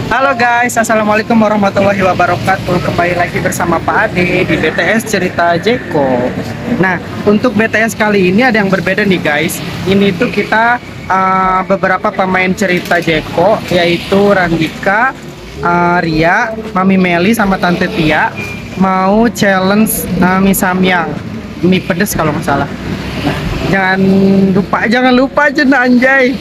Halo guys, assalamualaikum warahmatullahi wabarakatuh. Kembali lagi bersama Pak Ade di BTS Cerita Jeko. Nah, untuk BTS kali ini ada yang berbeda nih guys. Ini tuh kita beberapa pemain cerita Jeko, yaitu Randika, Ria, Mami Meli sama Tante Tia mau challenge mie samyang, mie pedes kalau nggak salah. Jangan lupa aja anjay.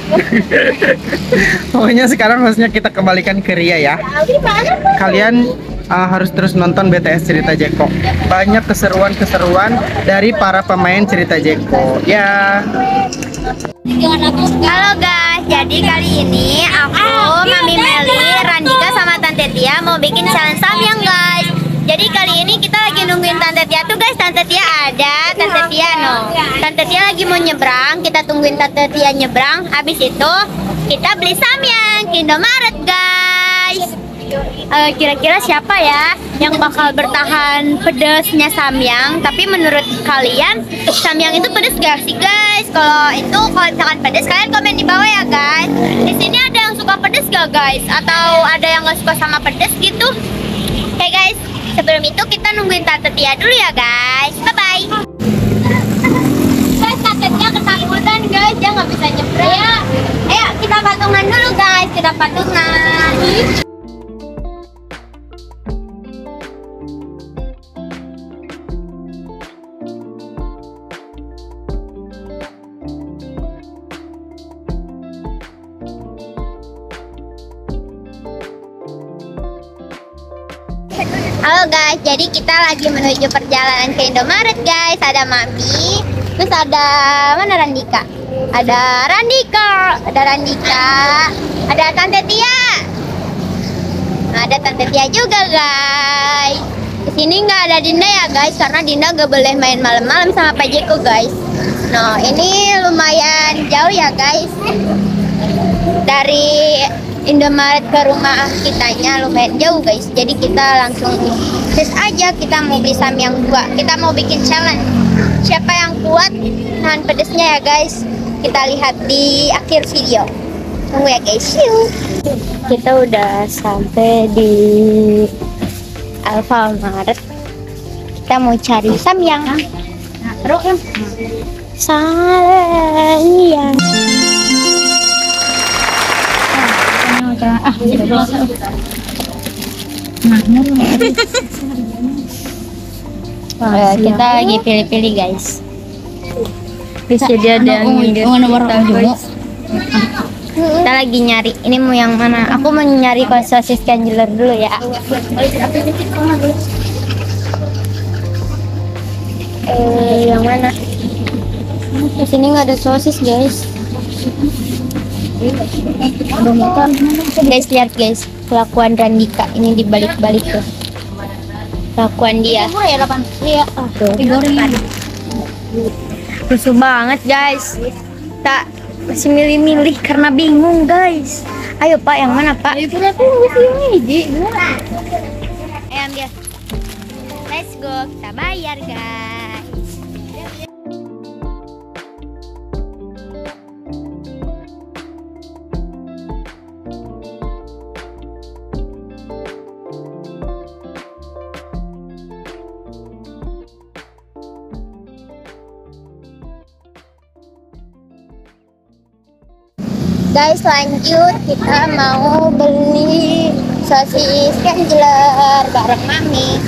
Pokoknya sekarang harusnya kita kembalikan ke Ria ya. Kalian harus terus nonton BTS Cerita Jeko. Banyak keseruan-keseruan dari para pemain cerita Jeko ya. Halo guys, jadi kali ini aku, Mami Meli, Randika sama Tante Tia mau bikin challenge samyang guys. Jadi kali ini kita lagi nungguin Tante Tia tuh guys. Tante Tia ada, Tante Tia no. Tante Tia lagi mau nyebrang, kita tungguin Tante Tia nyebrang. Habis itu kita beli samyang di Indomaret guys. Kira-kira siapa ya yang bakal bertahan pedesnya samyang? Tapi menurut kalian samyang itu pedes gak sih guys? Kalau misalkan pedes, kalian komen di bawah ya guys. Di sini ada yang suka pedes gak guys? Atau ada yang gak suka sama pedes gitu? Oke guys, sebelum itu kita nungguin Tante Tia dulu ya guys. Bye bye. Guys, Tante Tia ketakutan guys, dia nggak bisa nyebrang ya. Ayo kita patungan dulu guys, kita patungan. Halo guys, jadi kita lagi menuju perjalanan ke Indomaret guys. Ada Mami, terus ada mana Randika? Ada Randika, ada Tante Tia. Ada Tante Tia juga guys. Di sini nggak ada Dinda ya guys, karena Dinda nggak boleh main malam-malam sama Pak Jeko guys. Nah, ini lumayan jauh ya guys. Dari Indomaret ke rumah kitanya lumayan jauh guys. Jadi kita langsung tes aja, kita mau beli samyang 2. Kita mau bikin challenge. Siapa yang kuat nahan pedesnya ya guys. Kita lihat di akhir video. Tunggu ya guys. Yuk. Kita udah sampai di Alfamart. Kita mau cari samyang. Samyang. Kita lagi pilih-pilih guys. Bisa dia ada kita lagi nyari. Ini mau yang mana? Aku mau nyari sosis kanjeler dulu ya. Yang mana? Di sini nggak ada sosis guys. Guys, lihat guys kelakuan Randika ini dibalik-balik tuh. Kelakuan dia. Rusuh banget guys. Tak masih milih-milih karena bingung guys. Ayo Pak, yang mana Pak? Ayo ambil. Let's go, kita bayar guys. Guys, lanjut kita mau beli sosis kanjeler bareng Mami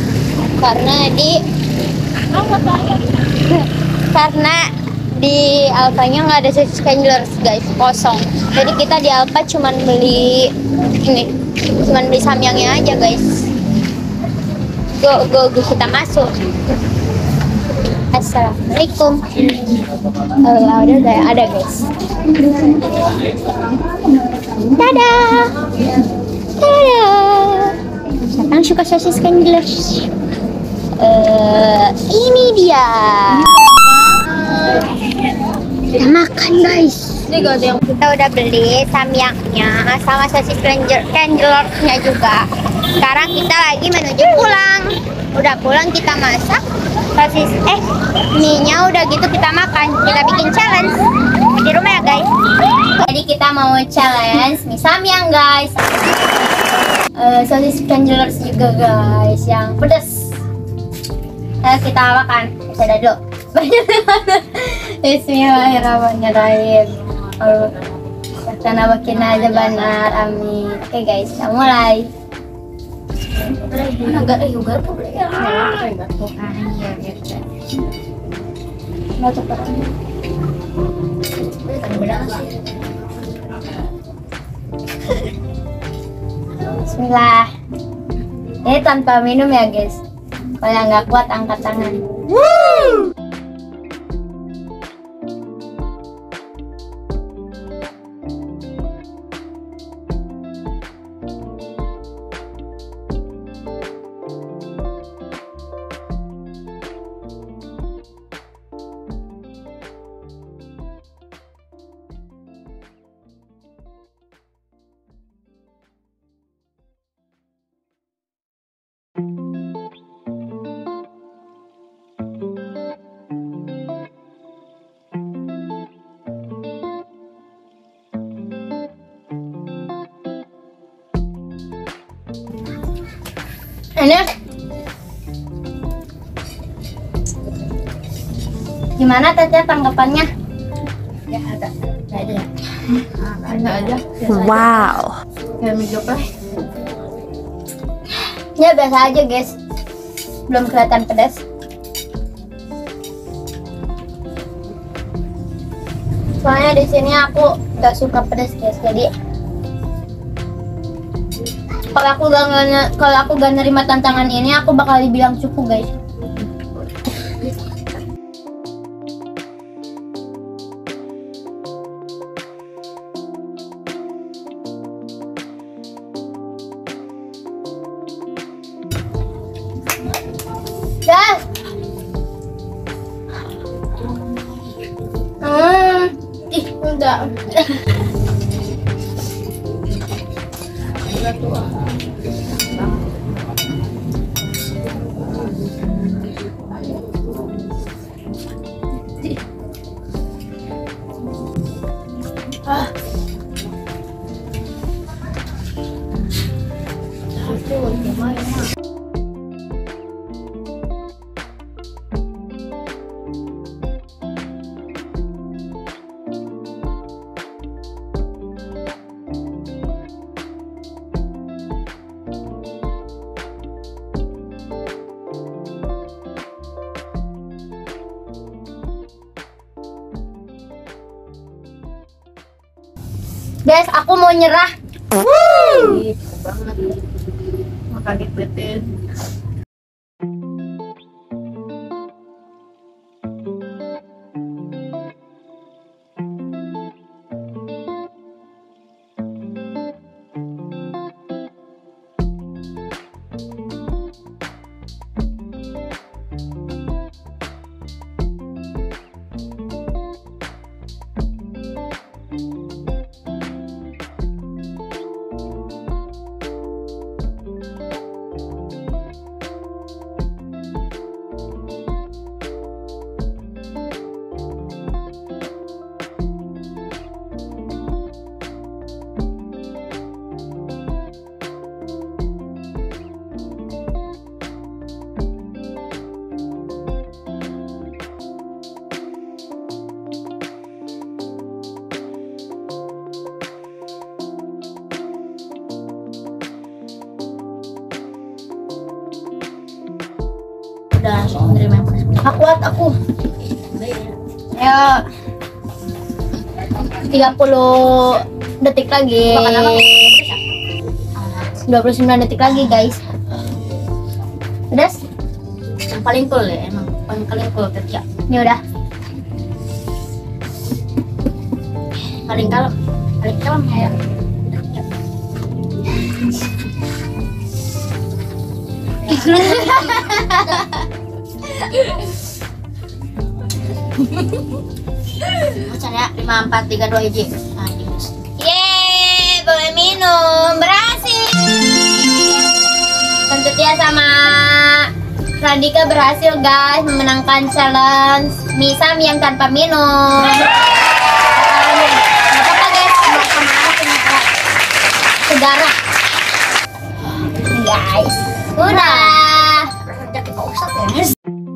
karena di Alfanya nggak ada sosis kanjeler guys, kosong. Jadi kita di Alfa cuman beli samyangnya aja guys. Go kita masuk. Assalamualaikum. Udah ada guys. Dadah. Siapa yang suka sosis kanjeler? Ini dia. Kita makan guys. Kita udah beli samyangnya sama sosis kanjelernya juga. Sekarang kita lagi menuju pulang. Udah pulang kita masak sosis mie-nya udah gitu kita makan. Kita bikin challenge di rumah ya guys. Jadi kita mau challenge mie samyang guys. sosis Candlers juga guys, yang pedas. Ayo kita makan. Saya dulu. Bismillahirrahmanirrahim. Karena makin aja benar, amin. Oke guys, kita mulai. Agak juga tuh. Bismillah. Ini tanpa minum ya guys. Kalau nggak kuat angkat tangan. Ini gimana Teteh tanggapannya? Ya ada ya. Ada aja. Wow. Kayak mie jopleh. Ya biasa aja guys. Belum kelihatan pedas. Soalnya di sini aku gak suka pedas guys. Jadi kalau aku gak nerima tantangan ini, aku bakal dibilang cukup guys. Guys. Enggak. Guys, aku mau nyerah. Gitu banget. Makan dipetin. Udah langsung menerima yang pedas. Kuat aku. Ya 30 detik lagi. 29 detik lagi guys. Pedas? Yang paling cool ya, emang paling cool kerja. Ini udah. Paling kalem ya. Macam ya 5, 4, 3, 2, 1. Yeay, boleh minum, berhasil. Tante Tia sama Radika berhasil guys memenangkan challenge Misam yang tanpa minum. Gak apa-apa guys, sama segara. guys. Udah. Jadi Pak Ustadz ya.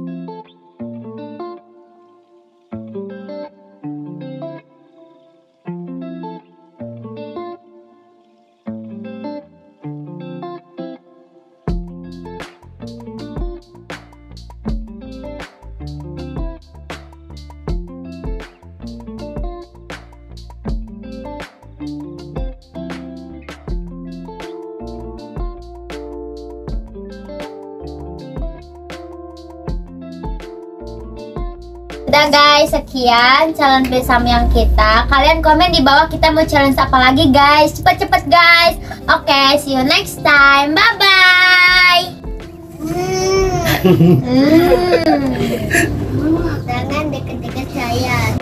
Udah guys, sekian challenge bersama yang kita. Kalian komen di bawah kita mau challenge apa lagi guys. Cepet-cepet guys. Oke, see you next time. Bye bye. Jangan deket-deket saya.